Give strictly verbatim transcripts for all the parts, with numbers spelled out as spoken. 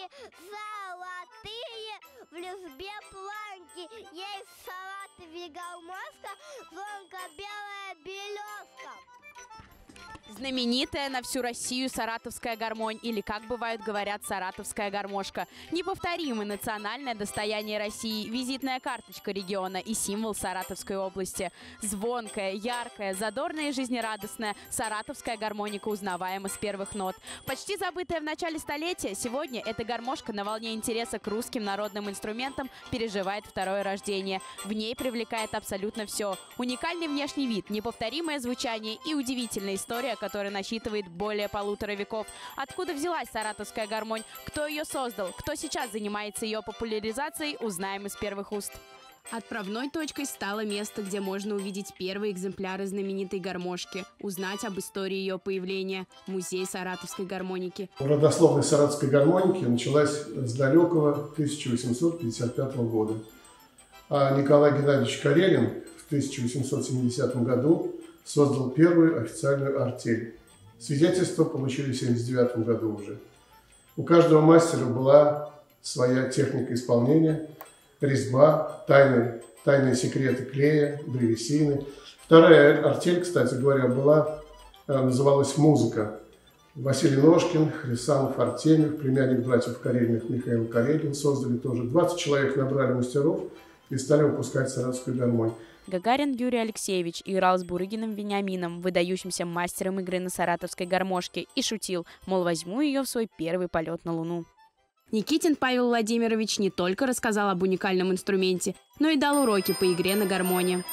золотые, в лесбе планки. Есть в Саратове гармошка, звонко белая белеска. Знаменитая на всю Россию саратовская гармонь, или, как бывают говорят, саратовская гармошка. Неповторимое национальное достояние России, визитная карточка региона и символ Саратовской области. Звонкая, яркая, задорная и жизнерадостная, саратовская гармоника узнаваема с первых нот. Почти забытая в начале столетия, сегодня эта гармошка на волне интереса к русским народным инструментам переживает второе рождение. В ней привлекает абсолютно все. Уникальный внешний вид, неповторимое звучание и удивительная история, которая насчитывает более полутора веков. Откуда взялась саратовская гармонь, кто ее создал, кто сейчас занимается ее популяризацией, узнаем из первых уст. Отправной точкой стало место, где можно увидеть первые экземпляры знаменитой гармошки, узнать об истории ее появления – музей саратовской гармоники. Родословная саратовской гармоники началась с далекого тысяча восемьсот пятьдесят пятого года. А Николай Геннадьевич Карелин в тысяча восемьсот семидесятом году создал первую официальную артель. Свидетельство получили в семьдесят девятом году уже. У каждого мастера была своя техника исполнения, резьба, тайные, тайные секреты клея, древесины. Вторая артель, кстати говоря, была, называлась «Музыка». Василий Ножкин, Хрисанов, Артемьев, племянник братьев Карелиных Михаил Карелин создали тоже. двадцать человек набрали мастеров и стали выпускать саратовскую гармонь. Гагарин Юрий Алексеевич играл с Бурыгиным Вениамином, выдающимся мастером игры на саратовской гармошке, и шутил, мол, возьму ее в свой первый полет на Луну. Никитин Павел Владимирович не только рассказал об уникальном инструменте, но и дал уроки по игре на гармоне.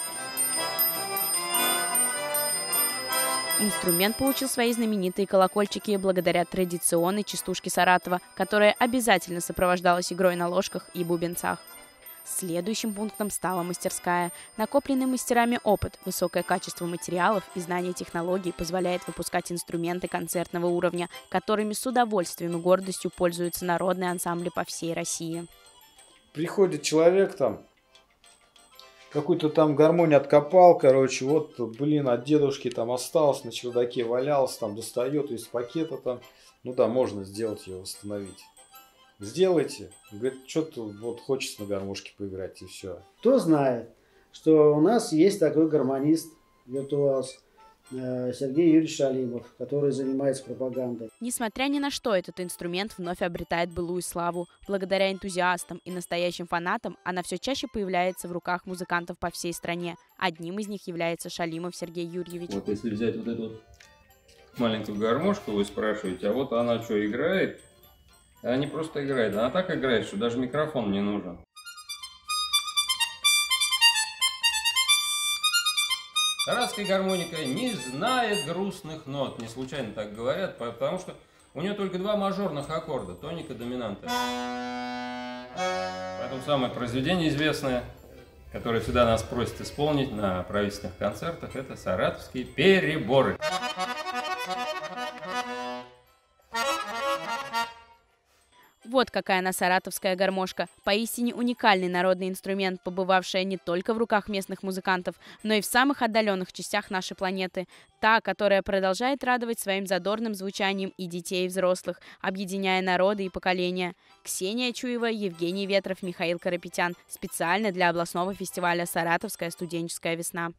Инструмент получил свои знаменитые колокольчики благодаря традиционной частушке Саратова, которая обязательно сопровождалась игрой на ложках и бубенцах. Следующим пунктом стала мастерская. Накопленный мастерами опыт, высокое качество материалов и знание технологий позволяет выпускать инструменты концертного уровня, которыми с удовольствием и гордостью пользуются народные ансамбли по всей России. Приходит человек там, какую-то там гармонию откопал, короче, вот, блин, от дедушки там осталось, на чердаке валялось, там достает из пакета там, ну да, можно сделать ее, восстановить. Сделайте. Говорит, что-то вот хочется на гармошке поиграть, и все. Кто знает, что у нас есть такой гармонист, виртуоз, Сергей Юрьевич Шалимов, который занимается пропагандой. Несмотря ни на что, этот инструмент вновь обретает былую славу. Благодаря энтузиастам и настоящим фанатам она все чаще появляется в руках музыкантов по всей стране. Одним из них является Шалимов Сергей Юрьевич. Вот если взять вот эту вот маленькую гармошку, вы спрашиваете, а вот она что, играет? Она не просто играет, она так играет, что даже микрофон не нужен. Саратовская гармоника не знает грустных нот. Не случайно так говорят, потому что у нее только два мажорных аккорда, тоника, доминанта. Поэтому самое произведение известное, которое всегда нас просят исполнить на правительственных концертах, это саратовские переборы. Вот какая она саратовская гармошка. Поистине уникальный народный инструмент, побывавшая не только в руках местных музыкантов, но и в самых отдаленных частях нашей планеты. Та, которая продолжает радовать своим задорным звучанием и детей, и взрослых, объединяя народы и поколения. Ксения Чуева, Евгений Ветров, Михаил Карапетян. Специально для областного фестиваля «Саратовская студенческая весна».